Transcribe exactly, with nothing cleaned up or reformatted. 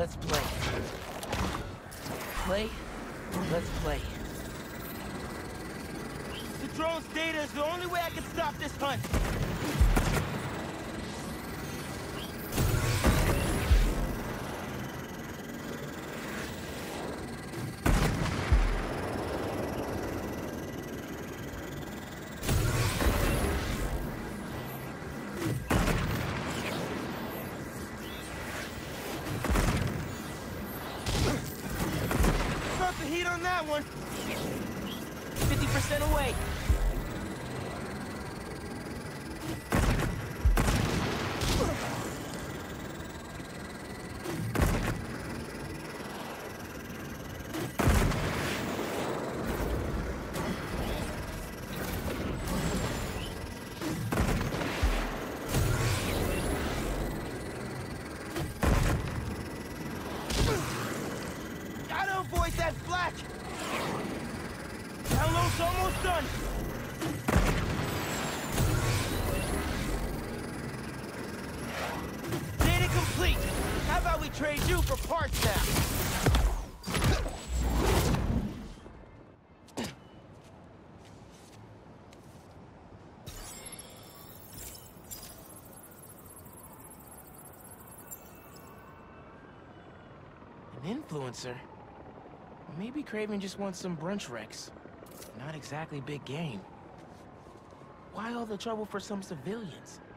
let's play. Play, let's play. The drone's data is the only way I can stop this hunt. The heat on that one. fifty percent away. Gotta avoid that flak! Download's almost done! Data complete! How about we trade you for parts now? An influencer? Maybe Craven just wants some brunch wrecks. Not exactly big game. Why all the trouble for some civilians?